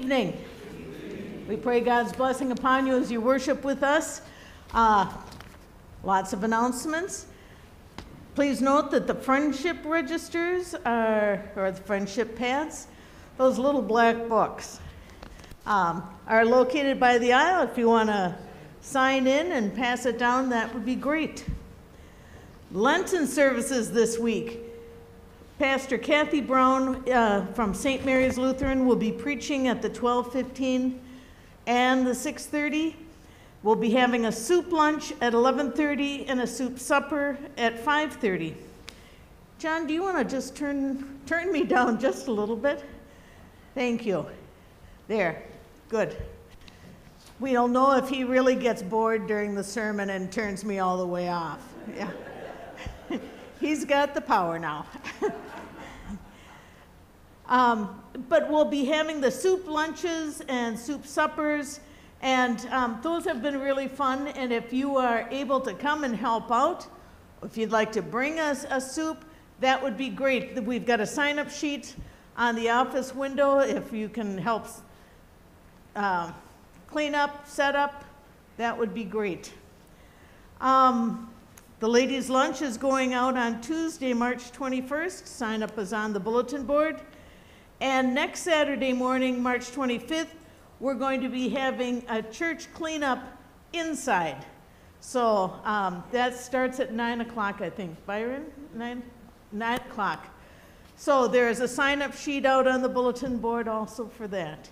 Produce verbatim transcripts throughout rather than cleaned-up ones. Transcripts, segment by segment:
evening. We pray God's blessing upon you as you worship with us. Uh, lots of announcements. Please note that the friendship registers are, or the friendship pads, those little black books, um, are located by the aisle. If you want to sign in and pass it down, that would be great. Lenten services this week. Pastor Kathy Brown uh, from Saint Mary's Lutheran will be preaching at the twelve fifteen and the six thirty. We'll be having a soup lunch at eleven thirty and a soup supper at five thirty. John, do you want to just turn, turn me down just a little bit? Thank you. There, good. We'll know if he really gets bored during the sermon and turns me all the way off. Yeah. He's got the power now. um, but we'll be having the soup lunches and soup suppers, and um, those have been really fun. And if you are able to come and help out, if you'd like to bring us a soup, that would be great. We've got a sign-up sheet on the office window. If you can help uh, clean up, set up, that would be great. Um, The ladies' lunch is going out on Tuesday, March twenty-first. Sign up is on the bulletin board. And next Saturday morning, March twenty-fifth, we're going to be having a church cleanup inside. So um, that starts at nine o'clock, I think. Byron, nine, nine o'clock. So there's a sign-up sheet out on the bulletin board also for that.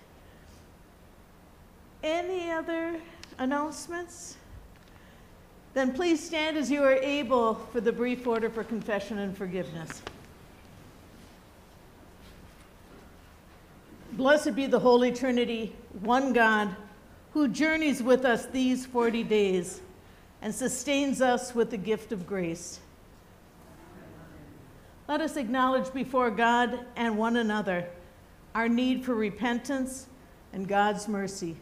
Any other announcements? Then please stand as you are able for the brief order for confession and forgiveness. Blessed be the Holy Trinity, one God, who journeys with us these forty days and sustains us with the gift of grace. Let us acknowledge before God and one another our need for repentance and God's mercy.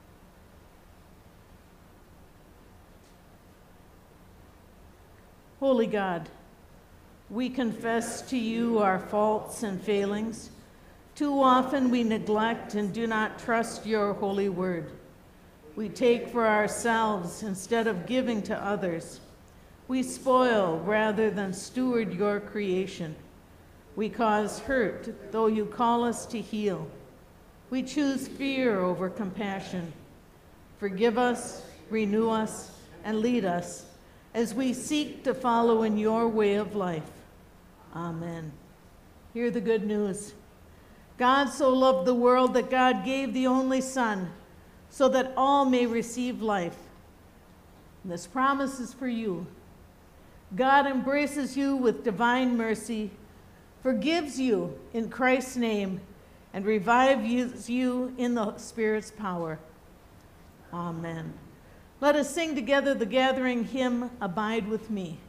Holy God, we confess to you our faults and failings. Too often we neglect and do not trust your holy word. We take for ourselves instead of giving to others. We spoil rather than steward your creation. We cause hurt, though you call us to heal. We choose fear over compassion. Forgive us, renew us, and lead us as we seek to follow in your way of life. Amen. Hear the good news. God so loved the world that God gave the only Son, so that all may receive life. And this promise is for you. God embraces you with divine mercy, forgives you in Christ's name, and revives you in the Spirit's power. Amen. Let us sing together the gathering hymn, Abide With Me.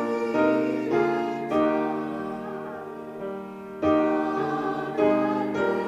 Thank you.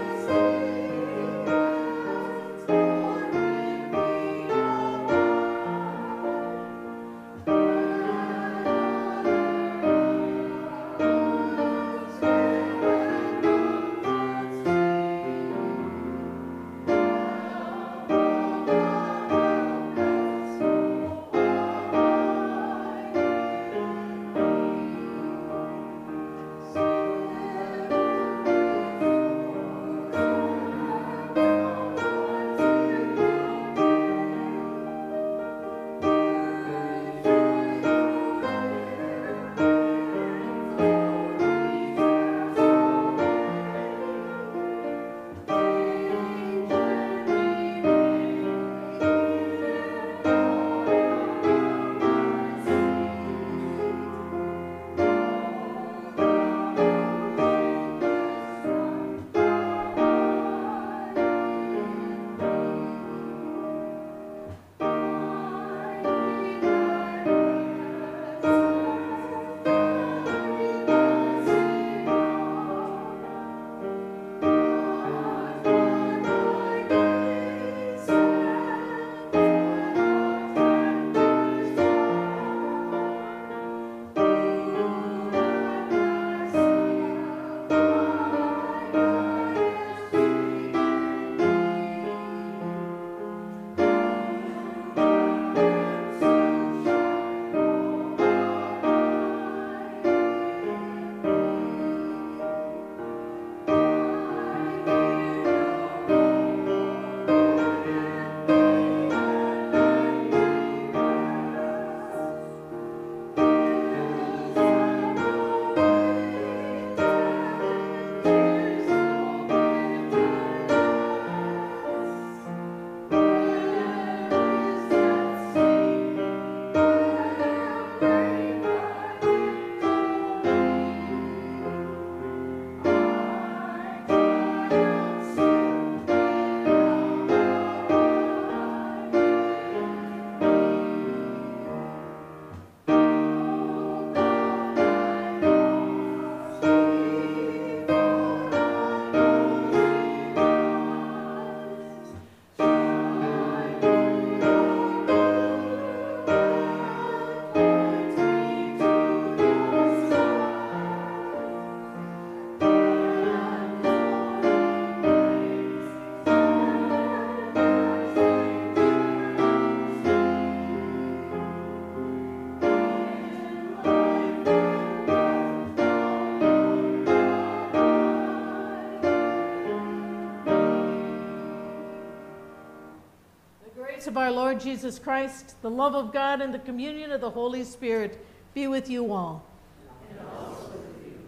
of our Lord Jesus Christ, the love of God, and the communion of the Holy Spirit be with you all. And also with you.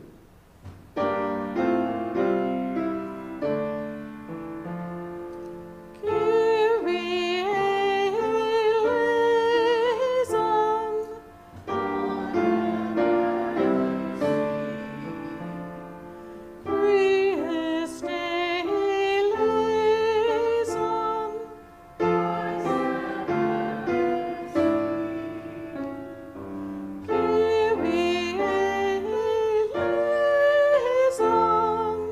Kyrie eleison. Christe eleison. Kyrie eleison.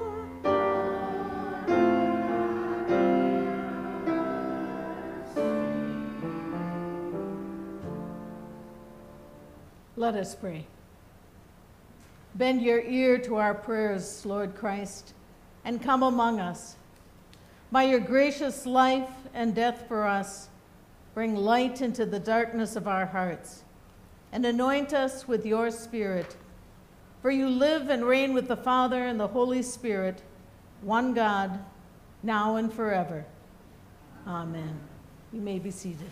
Let us pray. Bend your ear to our prayers, Lord Christ, and come among us. By your gracious life and death for us, bring light into the darkness of our hearts, and anoint us with your Spirit. For you live and reign with the Father and the Holy Spirit, one God, now and forever. Amen. You may be seated.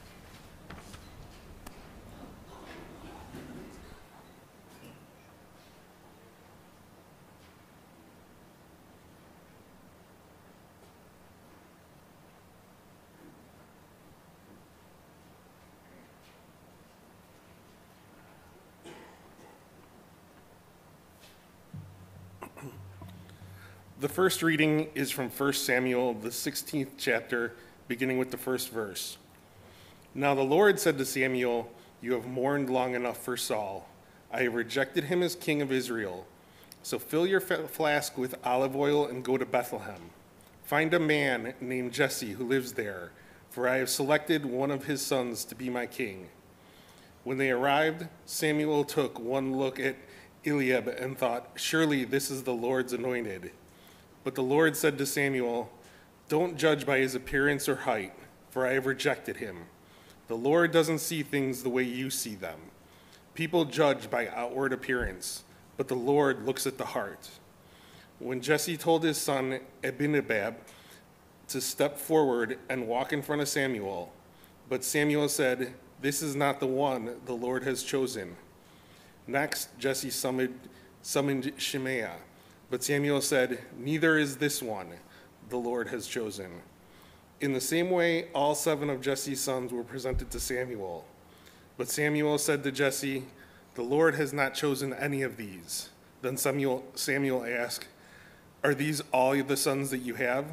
The first reading is from First Samuel, the sixteenth chapter, beginning with the first verse. Now the Lord said to Samuel, "You have mourned long enough for Saul. I have rejected him as king of Israel. So fill your flask with olive oil and go to Bethlehem. Find a man named Jesse who lives there, for I have selected one of his sons to be my king." When they arrived, Samuel took one look at Eliab and thought, "Surely this is the Lord's anointed." But the Lord said to Samuel, "Don't judge by his appearance or height, for I have rejected him. The Lord doesn't see things the way you see them. People judge by outward appearance, but the Lord looks at the heart." When Jesse told his son Abinadab to step forward and walk in front of Samuel, but Samuel said, "This is not the one the Lord has chosen." Next, Jesse summoned, summoned Shemaiah. But Samuel said, "Neither is this one the Lord has chosen." In the same way, all seven of Jesse's sons were presented to Samuel. But Samuel said to Jesse, "The Lord has not chosen any of these." Then Samuel, Samuel asked, "Are these all the sons that you have?"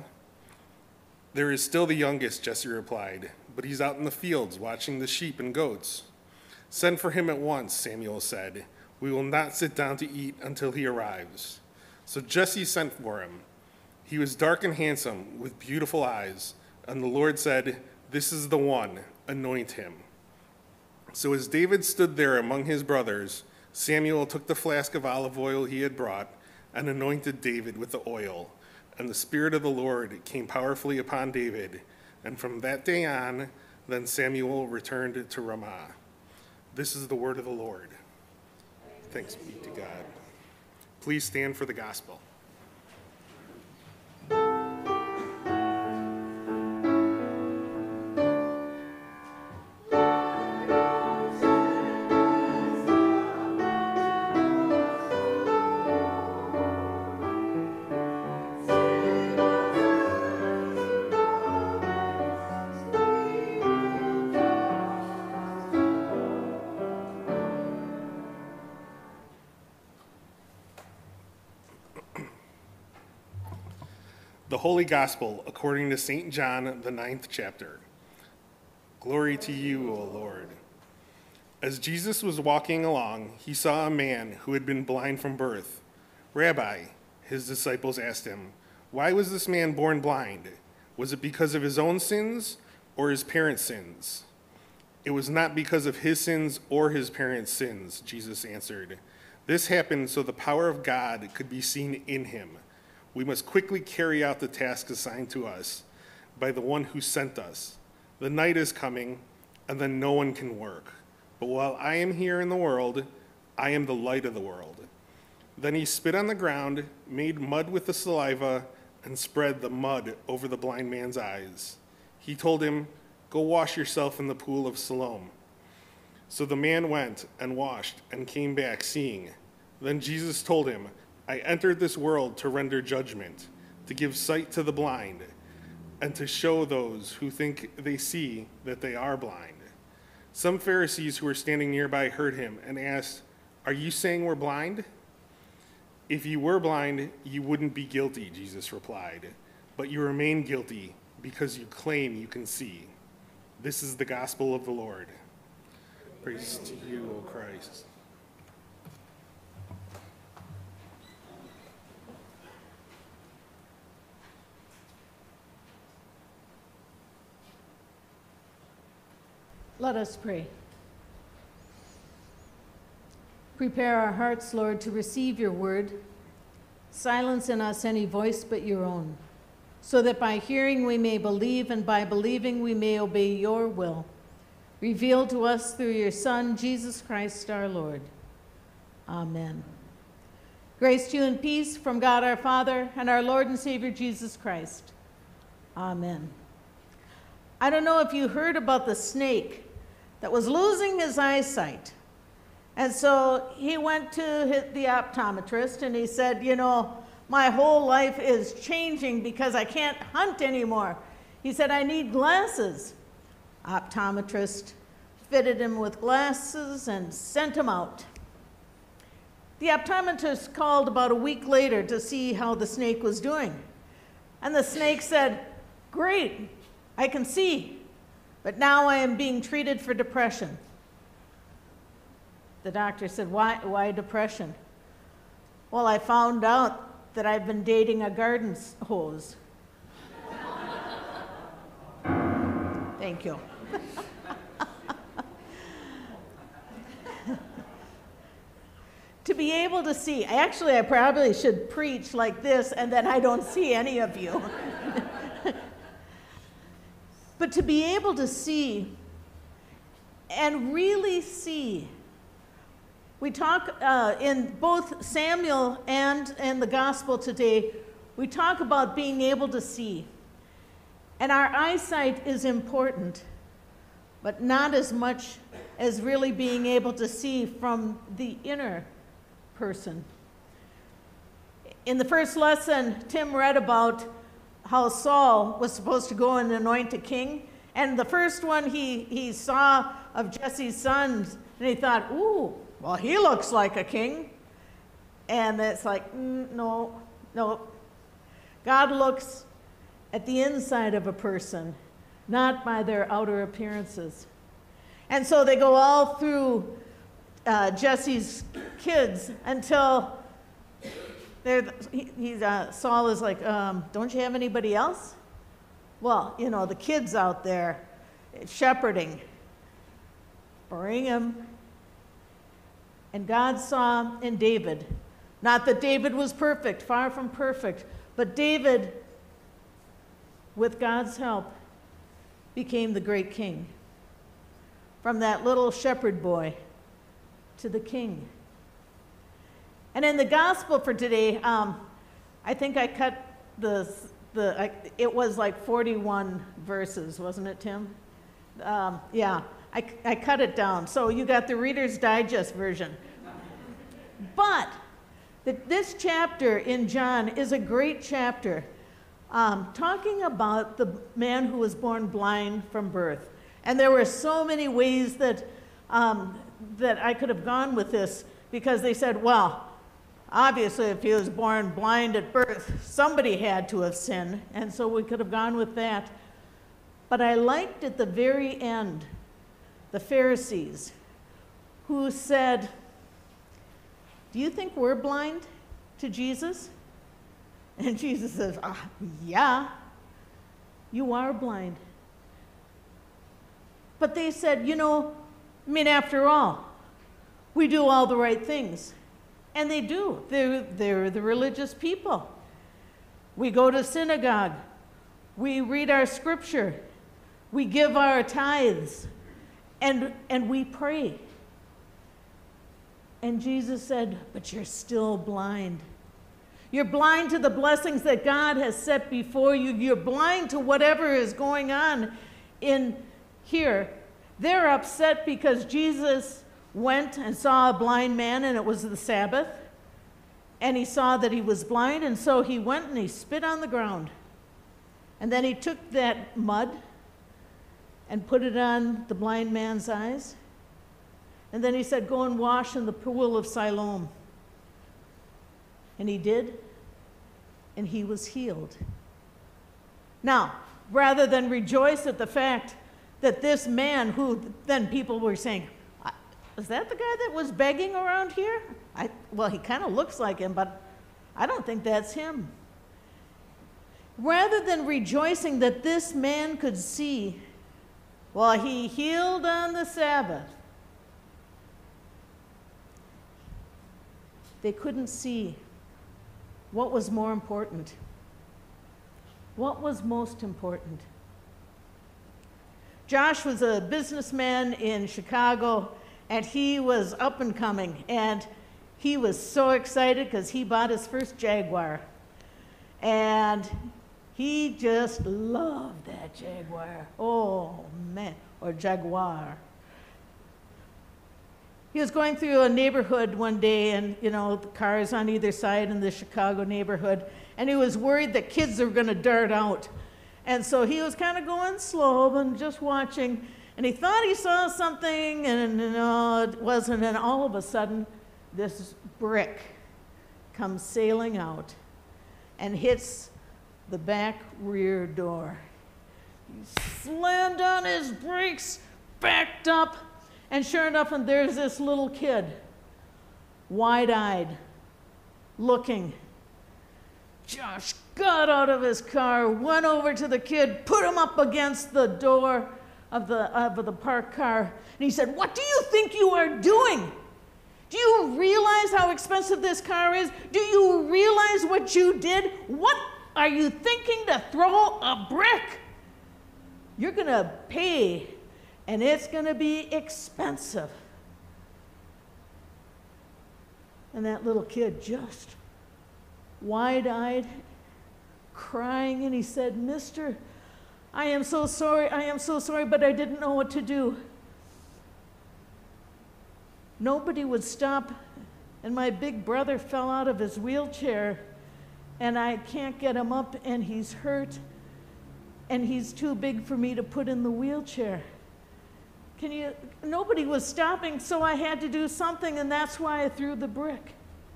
"There is still the youngest," Jesse replied, "but he's out in the fields watching the sheep and goats." "Send for him at once," Samuel said. "We will not sit down to eat until he arrives." So Jesse sent for him. He was dark and handsome, with beautiful eyes, and the Lord said, "This is the one, anoint him." So as David stood there among his brothers, Samuel took the flask of olive oil he had brought and anointed David with the oil. And the Spirit of the Lord came powerfully upon David. And from that day on, then Samuel returned to Ramah. This is the word of the Lord. Thanks be to God. Please stand for the gospel. The Holy Gospel according to Saint John, the ninth chapter. Glory to you, O Lord. As Jesus was walking along, he saw a man who had been blind from birth. "Rabbi," his disciples asked him, "why was this man born blind? Was it because of his own sins or his parents' sins?" "It was not because of his sins or his parents' sins," Jesus answered. "This happened so the power of God could be seen in him. We must quickly carry out the task assigned to us by the one who sent us. The night is coming, and then no one can work. But while I am here in the world, I am the light of the world." Then he spit on the ground, made mud with the saliva, and spread the mud over the blind man's eyes. He told him, Go wash yourself in the pool of Siloam." So the man went and washed and came back seeing. Then Jesus told him, "I entered this world to render judgment, to give sight to the blind, and to show those who think they see that they are blind." Some Pharisees who were standing nearby heard him and asked, "Are you saying we're blind?" "If you were blind, you wouldn't be guilty," Jesus replied. "But you remain guilty because you claim you can see." This is the gospel of the Lord. Praise to you, O Christ. Let us pray. Prepare our hearts, Lord, to receive your word. Silence in us any voice but your own, so that by hearing we may believe, and by believing we may obey your will. Revealed to us through your Son, Jesus Christ our Lord. Amen. Grace to you and peace from God our Father and our Lord and Savior Jesus Christ. Amen. I don't know if you heard about the snake that was losing his eyesight. And so he went to hit the optometrist and he said, you know, my whole life is changing because I can't hunt anymore. He said, I need glasses. Optometrist fitted him with glasses and sent him out. The optometrist called about a week later to see how the snake was doing. And the snake said, great, I can see, but now I am being treated for depression. The doctor said, why, why depression? Well, I found out that I've been dating a garden hose. Thank you. To be able to see, actually I probably should preach like this and then I don't see any of you. But to be able to see and really see, we talk uh, in both Samuel and in the gospel today, we talk about being able to see. And our eyesight is important, but not as much as really being able to see from the inner person. In the first lesson, Tim read about how Saul was supposed to go and anoint a king. And the first one he, he saw of Jesse's sons, and he thought, ooh, well, he looks like a king. And it's like, mm, no, no. God looks at the inside of a person, not by their outer appearances. And so they go all through uh, Jesse's kids until they're, he, he's, uh, Saul is like, um, don't you have anybody else? Well, you know, the kids out there shepherding, bring him. And God saw in David, not that David was perfect, far from perfect, but David, with God's help, became the great king. From that little shepherd boy to the king. And in the gospel for today, um, I think I cut the, the I, it was like forty-one verses, wasn't it, Tim? Um, yeah, I, I cut it down. So you got the Reader's Digest version. But the, this chapter in John is a great chapter, um, talking about the man who was born blind from birth. And there were so many ways that, um, that I could have gone with this, because they said, well, obviously if he was born blind at birth, somebody had to have sinned, and so we could have gone with that. But I liked at the very end the Pharisees who said, do you think we're blind to Jesus? And Jesus says, ah, yeah, you are blind. But they said, you know, I mean, after all, we do all the right things. And they do. They're, they're the religious people. We go to synagogue. We read our scripture. We give our tithes. And, and we pray. And Jesus said, but you're still blind. You're blind to the blessings that God has set before you. You're blind to whatever is going on in here, they're upset because Jesus went and saw a blind man, and it was the Sabbath, and he saw that he was blind, and so he went and he spit on the ground. And then he took that mud and put it on the blind man's eyes. And then he said, go and wash in the pool of Siloam. And he did, and he was healed. Now, rather than rejoice at the fact that this man, who then people were saying, is that the guy that was begging around here? I, well, he kind of looks like him, but I don't think that's him. Rather than rejoicing that this man could see, well, he healed on the Sabbath, they couldn't see what was more important. What was most important? Josh was a businessman in Chicago, and he was up and coming, and he was so excited because he bought his first Jaguar. And he just loved that Jaguar. Oh, man, or Jaguar. He was going through a neighborhood one day, and, you know, the cars on either side in the Chicago neighborhood, and he was worried that kids were going to dart out. And so he was kind of going slow and just watching, and he thought he saw something, and no, it wasn't, and all of a sudden, this brick comes sailing out and hits the back rear door. He slammed on his brakes, backed up, and sure enough, and there's this little kid, wide-eyed, looking. Josh got out of his car, went over to the kid, put him up against the door of the, of the parked car, and he said, what do you think you are doing? Do you realize how expensive this car is? Do you realize what you did? What are you thinking to throw a brick? You're going to pay, and it's going to be expensive. And that little kid just wide-eyed, crying, and he said, Mister, I am so sorry, I am so sorry, but I didn't know what to do. Nobody would stop, and my big brother fell out of his wheelchair, and I can't get him up, and he's hurt, and he's too big for me to put in the wheelchair. Can you, nobody was stopping, so I had to do something, and that's why I threw the brick.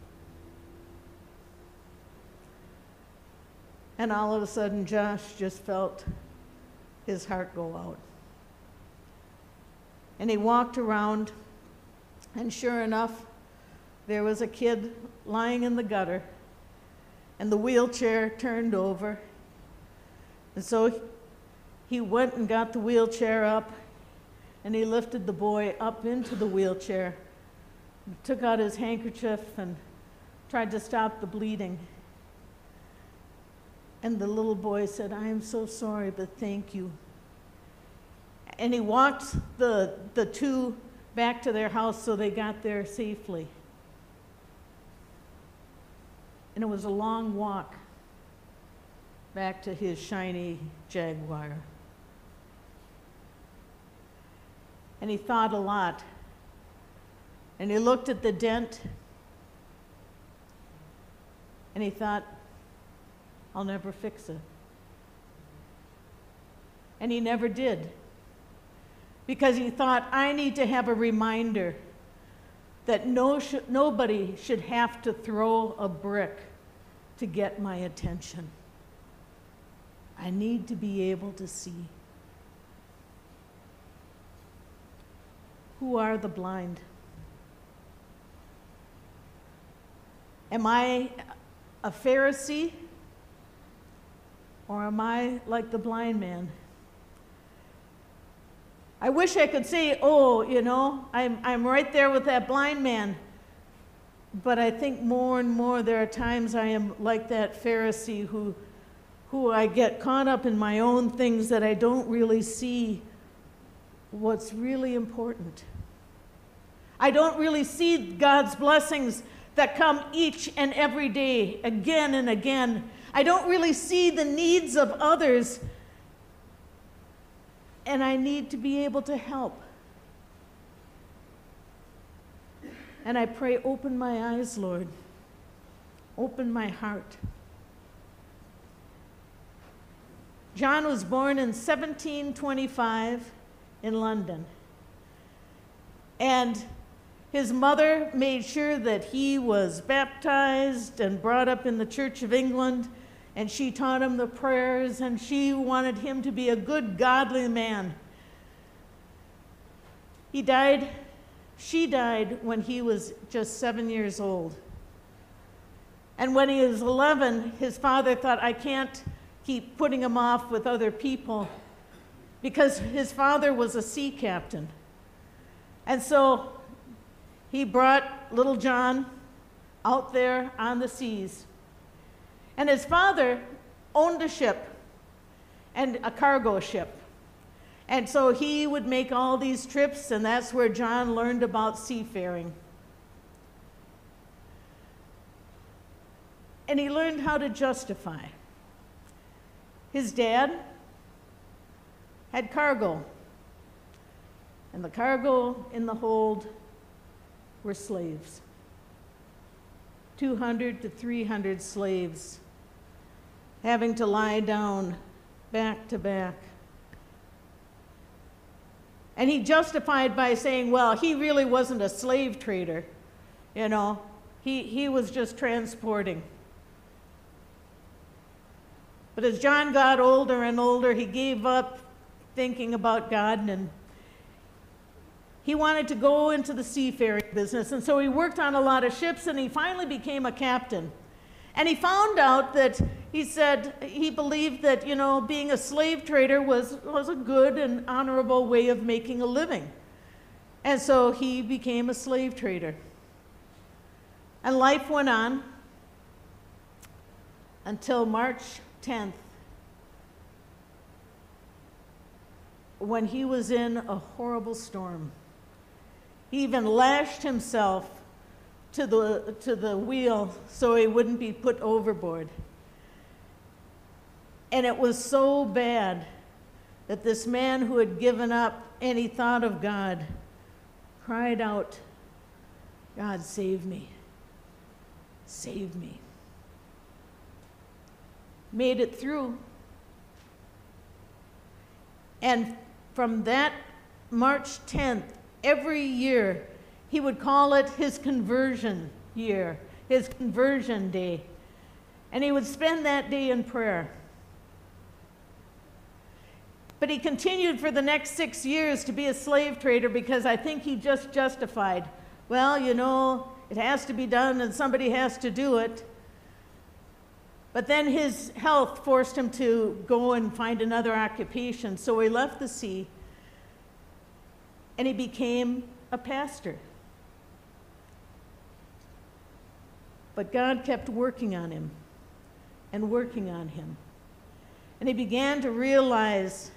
And all of a sudden, Josh just felt his heart go out. And he walked around, and sure enough, there was a kid lying in the gutter, and the wheelchair turned over. And so he went and got the wheelchair up, and he lifted the boy up into the wheelchair, and took out his handkerchief and tried to stop the bleeding. And the little boy said, I am so sorry, but thank you. And he walked the, the two back to their house so they got there safely. And it was a long walk back to his shiny Jaguar. And he thought a lot. And he looked at the dent, and he thought, I'll never fix it. And he never did. Because he thought, I need to have a reminder that no sh- nobody should have to throw a brick to get my attention. I need to be able to see. Who are the blind? Am I a Pharisee? Or am I like the blind man? I wish I could say, oh, you know, I'm, I'm right there with that blind man. But I think more and more there are times I am like that Pharisee who, who I get caught up in my own things that I don't really see what's really important. I don't really see God's blessings that come each and every day, again and again. I don't really see the needs of others. and I need to be able to help. And I pray, open my eyes, Lord. Open my heart. John was born in seventeen twenty-five in London. And his mother made sure that he was baptized and brought up in the Church of England, and she taught him the prayers, and she wanted him to be a good, godly man. He died, she died when he was just seven years old. And when he was eleven, his father thought, I can't keep putting him off with other people, because his father was a sea captain. And so he brought little John out there on the seas. And his father owned a ship, and a cargo ship. And so he would make all these trips, and that's where John learned about seafaring. And he learned how to justify. His dad had cargo, and the cargo in the hold were slaves. two hundred to three hundred slaves having to lie down back to back. And he justified by saying, well, he really wasn't a slave trader, you know, he, he was just transporting. But as John got older and older, he gave up thinking about God, and he wanted to go into the seafaring business. And so he worked on a lot of ships, and he finally became a captain. And he found out that, he said, he believed that, you know, being a slave trader was, was a good and honorable way of making a living. And so he became a slave trader. And life went on until March tenth, when he was in a horrible storm. He even lashed himself to the, to the wheel so he wouldn't be put overboard. And it was so bad that this man who had given up any thought of God cried out, God, save me, save me. Made it through. And from that March tenth, every year, he would call it his conversion year, his conversion day. And he would spend that day in prayer. But he continued for the next six years to be a slave trader, because I think he just justified, well, you know, it has to be done and somebody has to do it. But then his health forced him to go and find another occupation, so he left the sea and he became a pastor. But God kept working on him and working on him. And he began to realize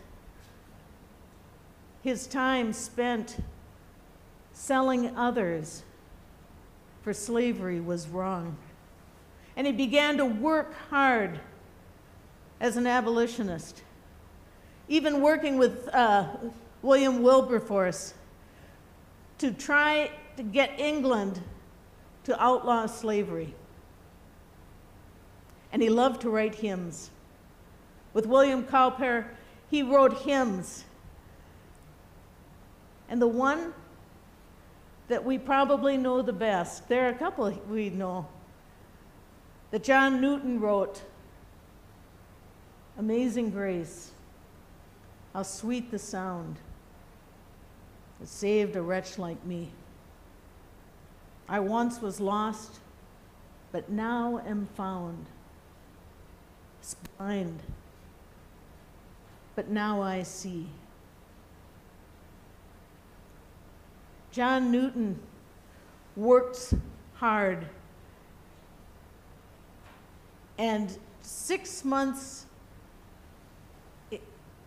his time spent selling others for slavery was wrong. And he began to work hard as an abolitionist, even working with uh, William Wilberforce to try to get England to outlaw slavery. And he loved to write hymns. With William Cowper, he wrote hymns. And the one that we probably know the best, there are a couple we know, that John Newton wrote, Amazing Grace, how sweet the sound that saved a wretch like me. I once was lost, but now am found. Was blind, but now I see. John Newton worked hard, and six months, it,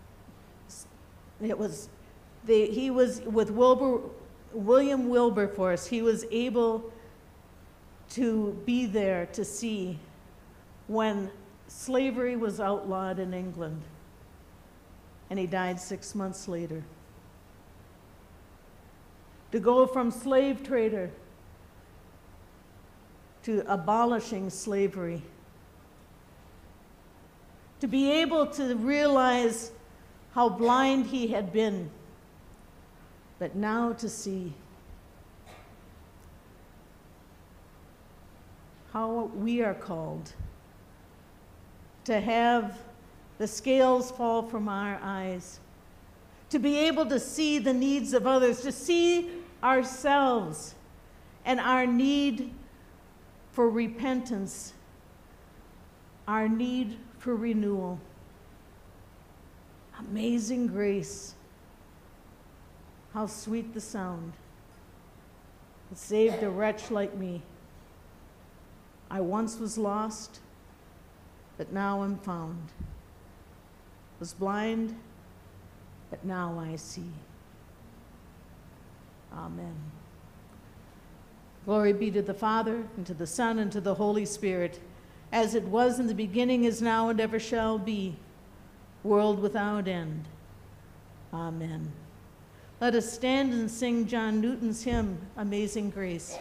it was, the, he was with Wilbur, William Wilberforce, he was able to be there to see when slavery was outlawed in England. and he died six months later. To go from slave trader to abolishing slavery. To be able to realize how blind he had been, but now to see how we are called to have the scales fall from our eyes, to be able to see the needs of others, to see ourselves and our need for repentance, our need for renewal. Amazing grace. How sweet the sound. It saved a wretch like me. I once was lost, but now am found. Was blind, but now I see. Amen. Glory be to the Father, and to the Son, and to the Holy Spirit, as it was in the beginning, is now, and ever shall be, world without end. Amen. Let us stand and sing John Newton's hymn, Amazing Grace.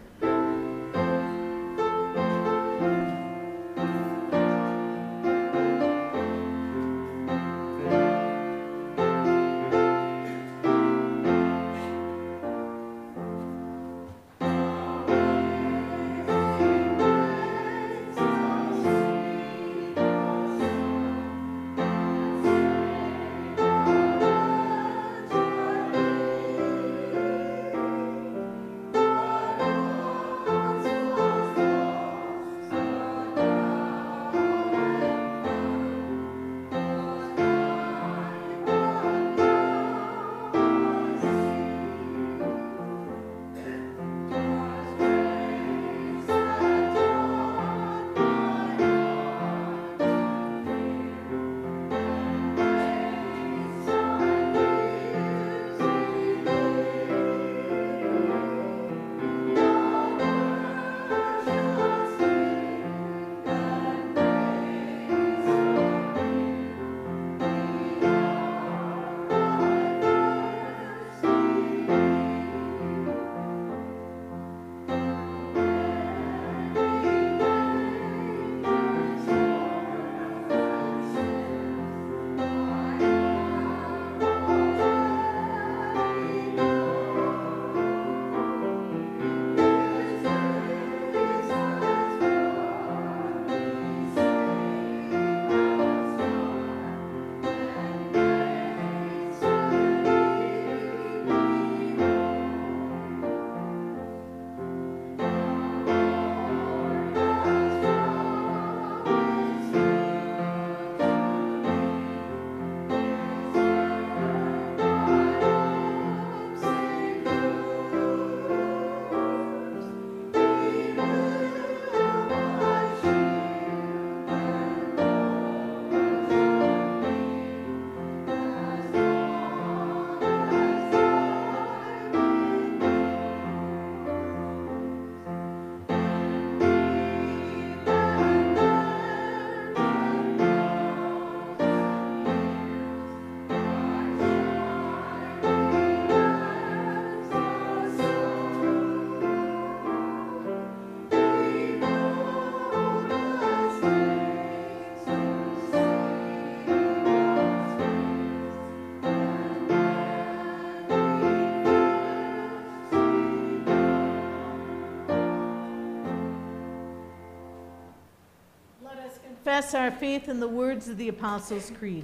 Confess our faith in the words of the Apostles' Creed.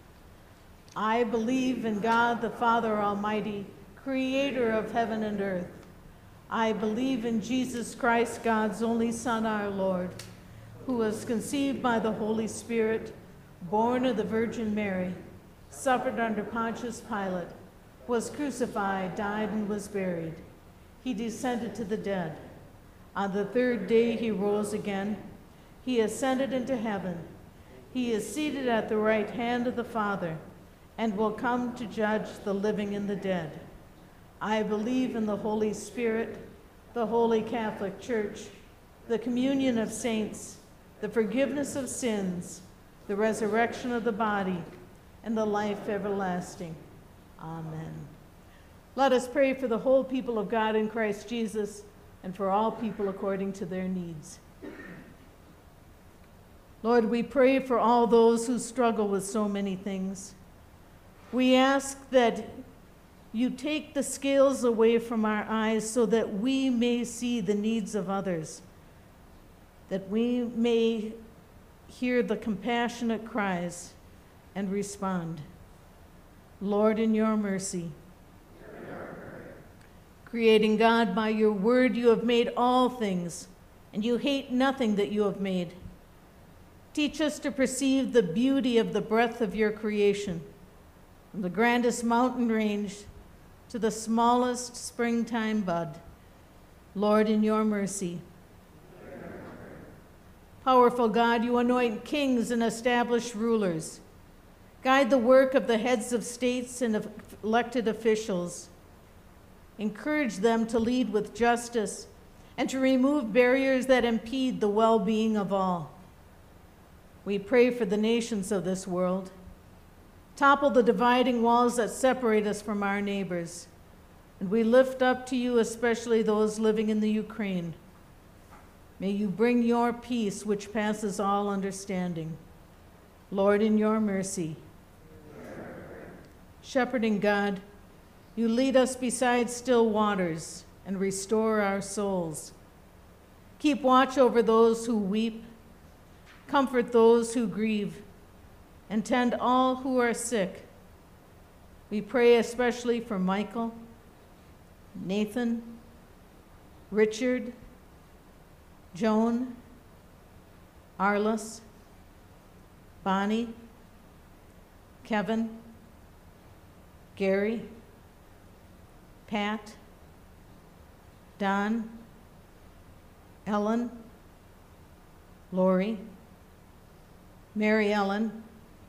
I believe in God the Father Almighty, creator of heaven and earth. I believe in Jesus Christ, God's only Son, our Lord, who was conceived by the Holy Spirit, born of the Virgin Mary, suffered under Pontius Pilate, was crucified, died, and was buried. He descended to the dead. On the third day he rose again. He ascended into heaven. He is seated at the right hand of the Father and will come to judge the living and the dead. I believe in the Holy Spirit, the Holy Catholic Church, the communion of saints, the forgiveness of sins, the resurrection of the body, and the life everlasting. Amen. Let us pray for the whole people of God in Christ Jesus and for all people according to their needs. Lord, we pray for all those who struggle with so many things. We ask that you take the scales away from our eyes so that we may see the needs of others, that we may hear the compassionate cries and respond. Lord, in your mercy, creating God, by your word you have made all things, and you hate nothing that you have made. Teach us to perceive the beauty of the breadth of your creation, from the grandest mountain range to the smallest springtime bud. Lord, in your mercy. Powerful God, you anoint kings and establish rulers. Guide the work of the heads of states and of elected officials. Encourage them to lead with justice and to remove barriers that impede the well-being of all. We pray for the nations of this world. Topple the dividing walls that separate us from our neighbors. And we lift up to you especially those living in the Ukraine. May you bring your peace which passes all understanding. Lord, in your mercy. Shepherding God, you lead us beside still waters and restore our souls. Keep watch over those who weep, comfort those who grieve, and tend all who are sick. We pray especially for Michael, Nathan, Richard, Joan, Arliss, Bonnie, Kevin, Gary, Pat, Don, Ellen, Lori, Mary Ellen,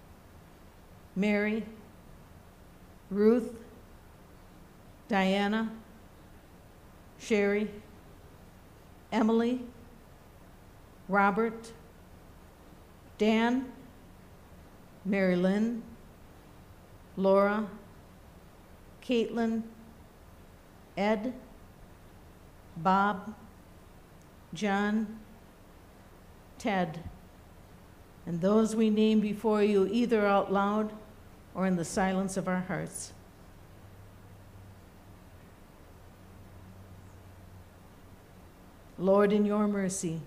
Mary, Ruth, Diana, Sherry, Emily, Robert, Dan, Mary Lynn, Laura, Caitlin, Ed, Bob, John, Ted, and those we name before you either out loud or in the silence of our hearts. Lord, in your mercy,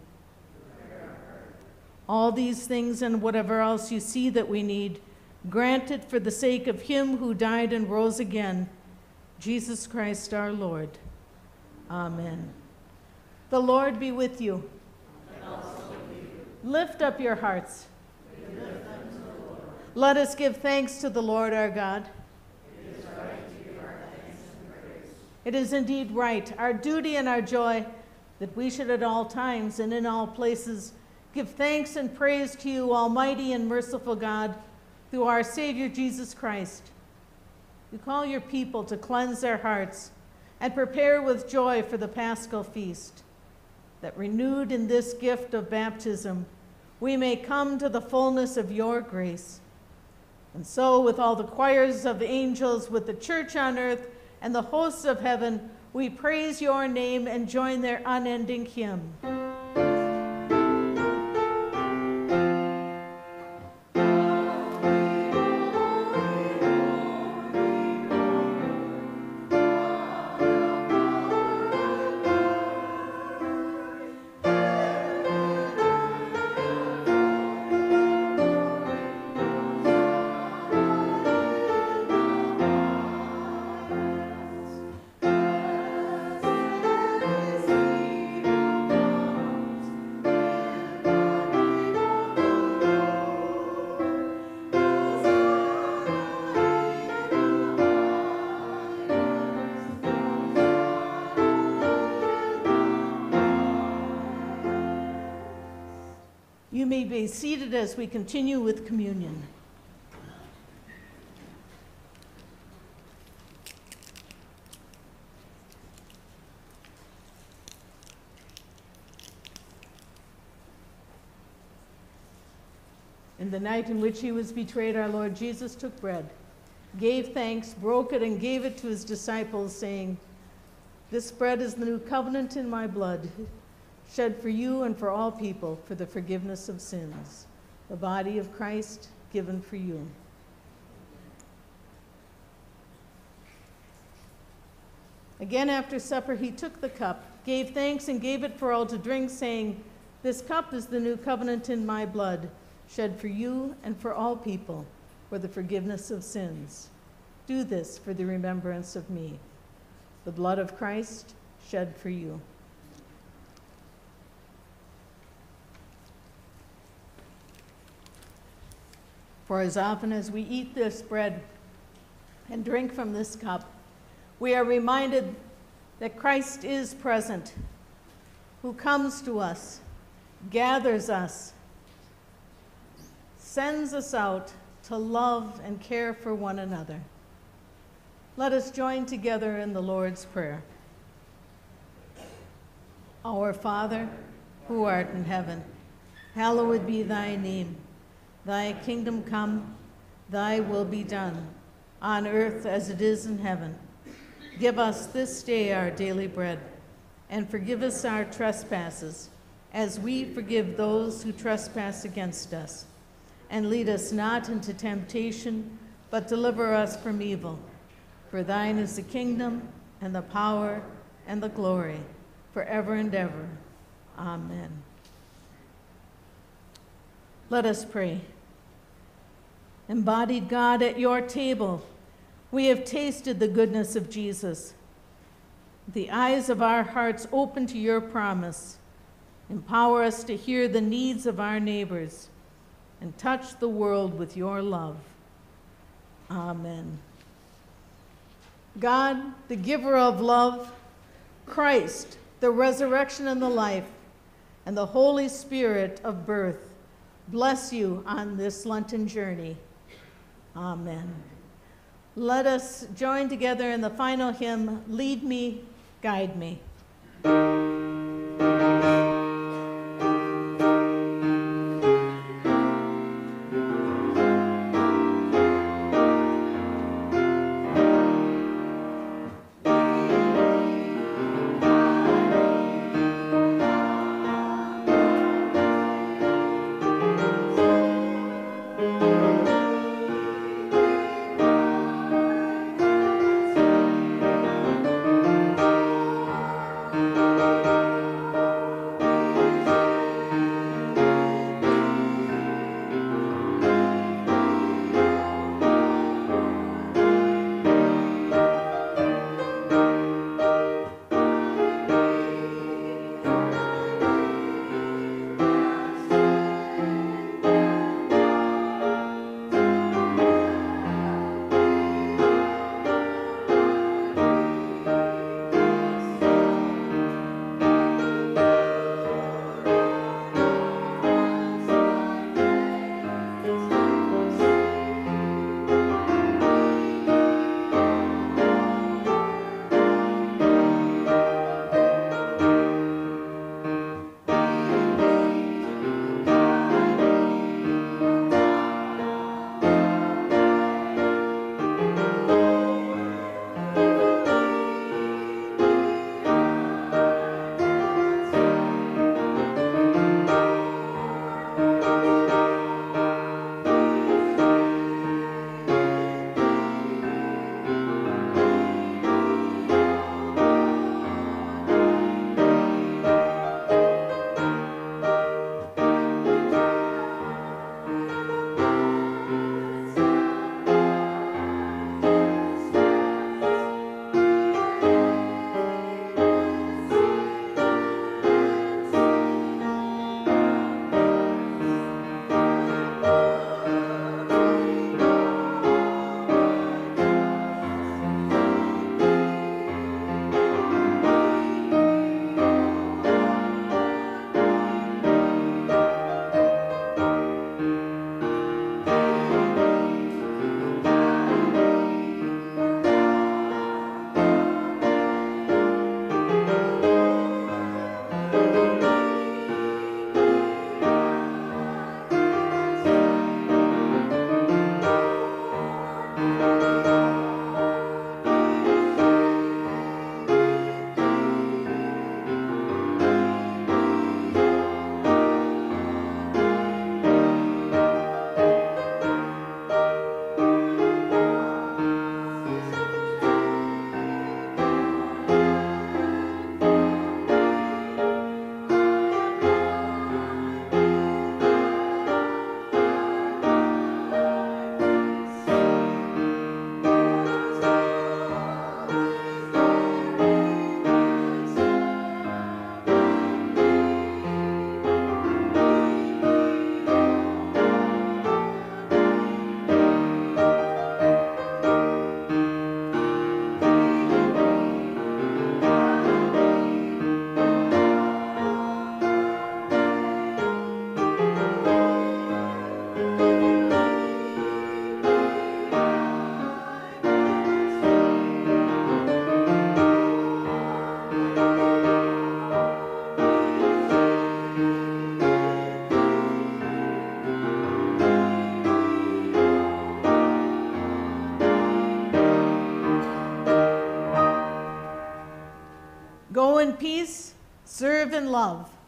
all these things and whatever else you see that we need, grant it for the sake of him who died and rose again, Jesus Christ our Lord. Amen. The Lord be with you. And also with you. Lift up your hearts. We lift them to the Lord. Let us give thanks to the Lord our God. It is right to give our thanks and praise. It is indeed right, our duty and our joy, that we should at all times and in all places give thanks and praise to you, almighty and merciful God, through our Savior Jesus Christ. You call your people to cleanse their hearts and prepare with joy for the Paschal feast, that renewed in this gift of baptism, we may come to the fullness of your grace. And so, with all the choirs of angels, with the church on earth, and the hosts of heaven, we praise your name and join their unending hymn. You may be seated as we continue with communion. In the night in which he was betrayed, our Lord Jesus took bread, gave thanks, broke it, and gave it to his disciples, saying, "This bread is the new covenant in my blood, shed for you and for all people for the forgiveness of sins. The body of Christ given for you." Again, after supper, he took the cup, gave thanks, and gave it for all to drink, saying, "This cup is the new covenant in my blood, shed for you and for all people for the forgiveness of sins. Do this for the remembrance of me." The blood of Christ shed for you. For as often as we eat this bread and drink from this cup, we are reminded that Christ is present, who comes to us, gathers us, sends us out to love and care for one another. Let us join together in the Lord's Prayer. Our Father, who art in heaven, hallowed be thy name. Thy kingdom come, thy will be done, on earth as it is in heaven. Give us this day our daily bread, and forgive us our trespasses, as we forgive those who trespass against us. And lead us not into temptation, but deliver us from evil. For thine is the kingdom, and the power, and the glory, forever and ever. Amen. Let us pray. Embodied God, at your table, we have tasted the goodness of Jesus. The eyes of our hearts open to your promise. Empower us to hear the needs of our neighbors and touch the world with your love. Amen. God, the giver of love, Christ, the resurrection and the life, and the Holy Spirit of birth, bless you on this Lenten journey. Amen. Let us join together in the final hymn, "Lead Me, Guide Me." please serve and love.